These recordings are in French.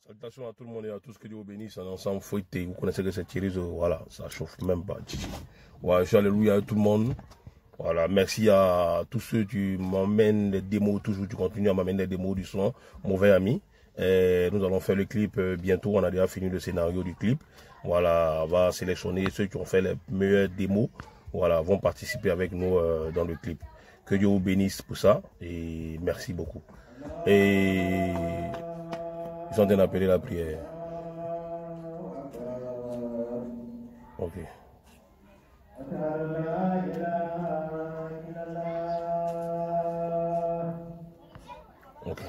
Salutations à tout le monde et à tous, que Dieu vous bénisse. En ensemble fouetté, vous connaissez que c'est Thierry, voilà, ça chauffe même pas. Ouais, je suis alléluia à tout le monde. Voilà, merci à tous ceux qui m'emmènent des démos, toujours tu continues à m'amener des démos du son, mauvais ami. Et nous allons faire le clip bientôt, on a déjà fini le scénario du clip. Voilà, on va sélectionner ceux qui ont fait les meilleures démos, voilà, vont participer avec nous dans le clip. Que Dieu vous bénisse pour ça et merci beaucoup. Et ils sont en train d'appeler la prière. Ok. Ok.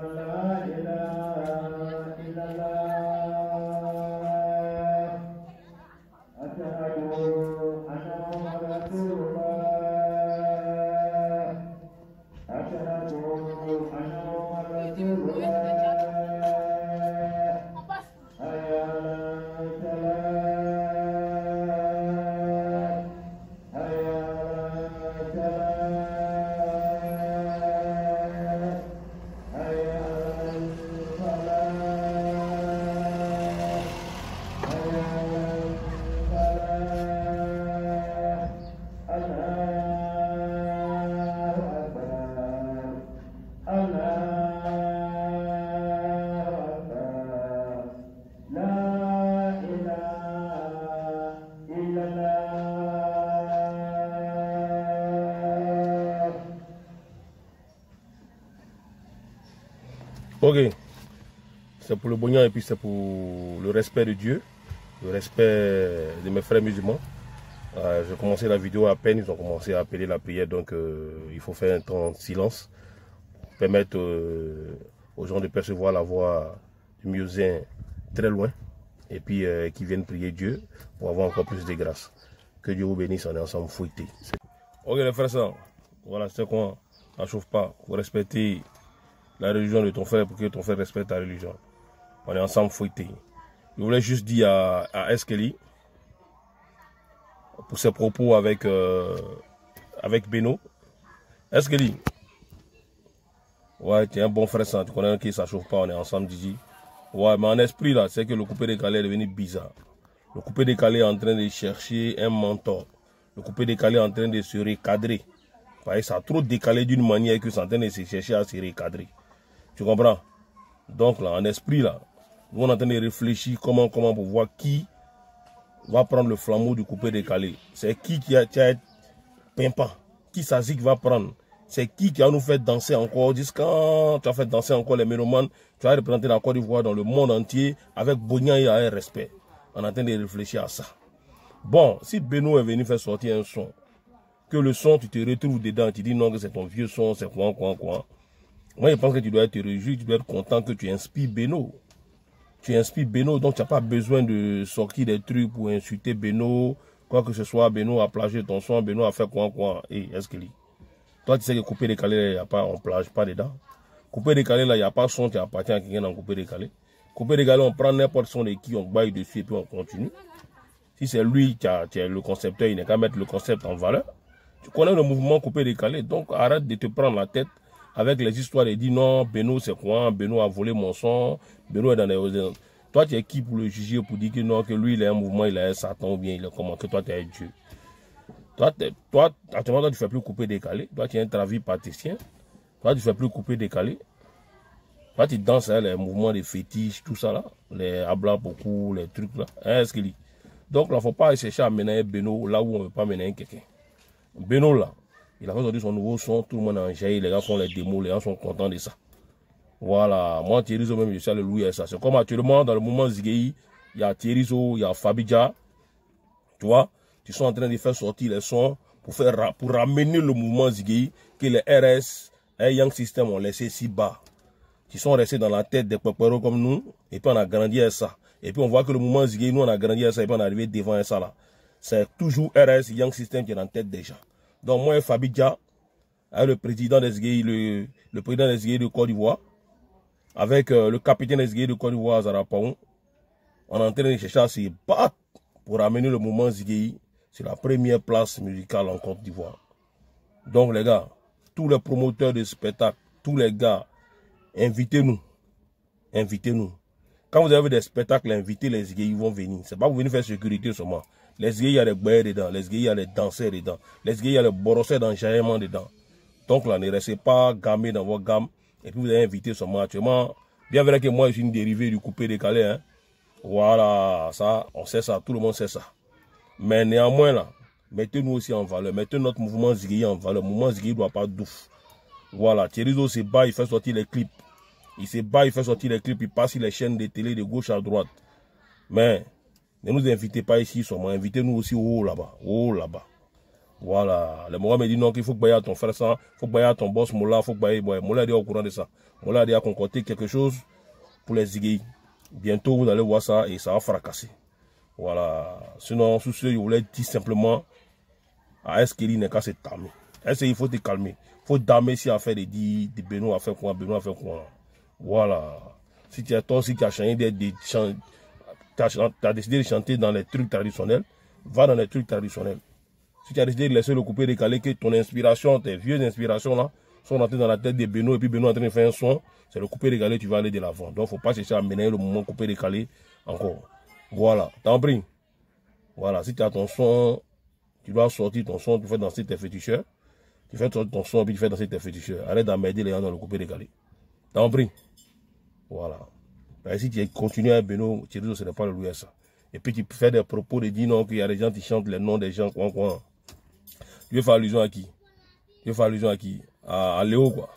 Ok, c'est pour le bonheur et puis c'est pour le respect de Dieu, le respect de mes frères musulmans. J'ai commencé la vidéo à peine, ils ont commencé à appeler la prière, donc il faut faire un temps de silence, permettre aux gens de percevoir la voix du muezzin très loin, et puis qu'ils viennent prier Dieu pour avoir encore plus de grâce. Que Dieu vous bénisse, on est ensemble fouettés. Ok les frères, ça, voilà, c'est quoi, on ne chauffe pas, vous respectez la religion de ton frère pour que ton frère respecte ta religion. On est ensemble fouettés. Je voulais juste dire à Eskeli, pour ses propos avec Beno. Eskeli, ouais, tu es un bon frère, ça, tu connais qui ça chauffe pas, on est ensemble, Didi. Ouais, mais en esprit là, c'est que le coupé décalé est devenu bizarre. Le coupé décalé est en train de chercher un mentor. Le coupé décalé est en train de se recadrer. Ça a trop décalé d'une manière que c'est en train de se chercher à se recadrer. Tu comprends? Donc là, en esprit là, nous on est en train de réfléchir comment pour voir qui va prendre le flambeau du coupé décalé. C'est qui a pimpant, qui Sazik va prendre. C'est qui va nous faire danser encore. Quand tu as fait danser encore les mélomanes, tu vas représenter la Côte d'Ivoire dans le monde entier avec Bognan et un respect. On est en train de réfléchir à ça. Bon, si Beno est venu faire sortir un son, que le son, tu te retrouves dedans, tu dis non, que c'est ton vieux son, c'est quoi. Moi, je pense que tu dois être réjoui, tu dois être content que tu inspires Beno. Tu inspires Beno, donc tu n'as pas besoin de sortir des trucs pour insulter Beno, quoi que ce soit. Beno a plagé ton son, Beno a fait quoi. Et est-ce qu'il dit? Toi, tu sais que couper décalé, il n'y a pas, on plage pas dedans. Couper décalé, là, il n'y a pas son qui appartient à quelqu'un dans couper décalé. Couper décalé, on prend n'importe son de qui, on baille dessus et puis on continue. Si c'est lui qui est le concepteur, il n'est qu'à mettre le concept en valeur. Tu connais le mouvement couper décalé, donc arrête de te prendre la tête avec les histoires et dire non, Beno c'est quoi, Beno a volé mon son, Beno est dans les... Toi tu es qui pour le juger, pour dire que non, que lui il a un mouvement, il a un Satan ou bien il est comment, que toi tu es un Dieu. Toi, actuellement, toi tu ne fais plus couper décalé, toi tu es un travis praticien, toi tu ne fais plus couper décalé, toi tu danses hein, les mouvements de fétiches, tout ça là, les habla beaucoup, les trucs là, hein, est-ce qu'il dit? Donc là, il ne faut pas chercher à mener un Beno là où on ne veut pas mener quelqu'un. Beno là, il a aujourd'hui son nouveau son, tout le monde en jaillit, les gars font les démos, les gens sont contents de ça. Voilà, moi Thierry Zo même, je suis alléluia à ça. C'est comme actuellement dans le mouvement Zigei, il y a Thierry Zo, il y a Fabidja, tu vois, qui sont en train de faire sortir les sons pour ramener le mouvement Zigei que les RS et Young System ont laissé si bas. Qui sont restés dans la tête des peuperos comme nous, et puis on a grandi à ça. Et puis on voit que le mouvement Zigei, nous on a grandi à ça, et puis on est arrivé devant ça là. C'est toujours RS Young System qui est en tête déjà. Donc moi et Fabidja, le président des Zigei, le président des Zigei de Côte d'Ivoire, avec le capitaine des Zigei de Côte d'Ivoire, Zarapaon, on est en train de chercher à se battre pour amener le mouvement Zigei sur la première place musicale en Côte d'Ivoire. Donc les gars, tous les promoteurs de spectacles, tous les gars, invitez-nous. Invitez-nous. Quand vous avez des spectacles invités, les Zigueï vont venir. C'est pas vous venir faire sécurité seulement. Les Zigueï, il y a les boyers dedans. Les Zigueï, il y a les danseurs dedans. Les Zigueï, il y a les borosseurs d'enjaillement dedans. Donc là, ne restez pas gammés dans votre gamme. Et puis vous avez invité seulement actuellement. Bien vrai que moi, je suis une dérivée du coupé-décalé. Hein. Voilà, ça, on sait ça. Tout le monde sait ça. Mais néanmoins, là, mettez-nous aussi en valeur. Mettez notre mouvement Zigueï en valeur. Le mouvement Zigueï ne doit pas douf. Voilà, Thierry Zo se bat, il fait sortir les clips. Il se bat, il fait sortir les clips, il passe sur les chaînes de télé de gauche à droite. Mais ne nous invitez pas ici seulement, invitez-nous aussi au haut là-bas. Au haut là-bas. Voilà. Le Moura me dit non qu'il faut que bailler à ton frère ça, il faut que bailler à ton boss Moula, il faut que bailler. Moula est au courant de ça. Moula a concocté quelque chose pour les Zigueï. Bientôt vous allez voir ça et ça va fracasser. Voilà. Sinon, sous ce, je voulais dire simplement à Eskeli n'est qu'à se calmer. Il faut te calmer. Il faut damer si à faire des dits, de Benoît à faire quoi, Benoît à faire quoi. Voilà. Si tu as toi aussi qui as chanté tu as décidé de chanter dans les trucs traditionnels, va dans les trucs traditionnels. Si tu as décidé de laisser le coupé décalé, que ton inspiration, tes vieux inspirations là, sont rentrées dans la tête de Benoît et puis Benoît est en train de faire un son, c'est le coupé décalé, tu vas aller de l'avant. Donc il ne faut pas chercher à mener le moment coupé décalé encore. Voilà. T'en prie. Voilà. Si tu as ton son, tu dois sortir ton son, tu fais danser tes féticheurs. Tu fais ton son et puis tu fais danser tes féticheurs. Arrête d'emmerder les gens dans le coupé décalé. T'en prie. Voilà. Mais si tu continues à Benoît, tu dis ce n'est pas le louer ça. Et puis tu fais des propos de dire non, qu'il y a des gens qui chantent les noms des gens, quoi. Tu veux faire allusion à qui? Tu veux faire allusion à qui? À Léo, quoi.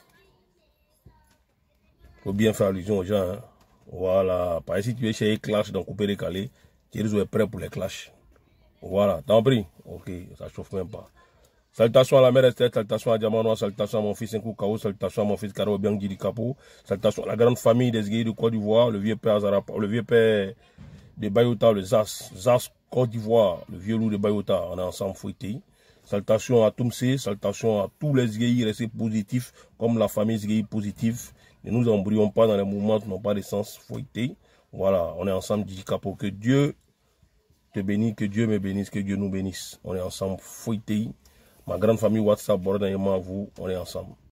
Faut bien faire allusion aux gens, hein. Voilà. Par exemple, si tu veux chercher clash dans coupé décalé, tu es prêt pour les clashs. Voilà. T'en prie? Ok, ça chauffe même pas. Salutations à la mère Esther, salutations à Diamant, salutations à mon fils Nkou Kao, salutations à mon fils Karo Biangui di Capo, salutations à la grande famille des Zigueï de Côte d'Ivoire, le vieux père Azarapa, le vieux père de Bayota, le Zas Côte d'Ivoire, le vieux loup de Bayota, on est ensemble fouettés. Salutations à Toumsé, salutations à tous les Zigueï restés positifs, comme la famille Zigueï positive. Ne nous embrouillons pas dans les mouvements qui n'ont pas de sens fouettés. Voilà, on est ensemble di Capo, que Dieu te bénisse, que Dieu me bénisse, que Dieu nous bénisse. On est ensemble fouettés. Ma grande famille WhatsApp, Bordeaux et moi, vous, on est ensemble.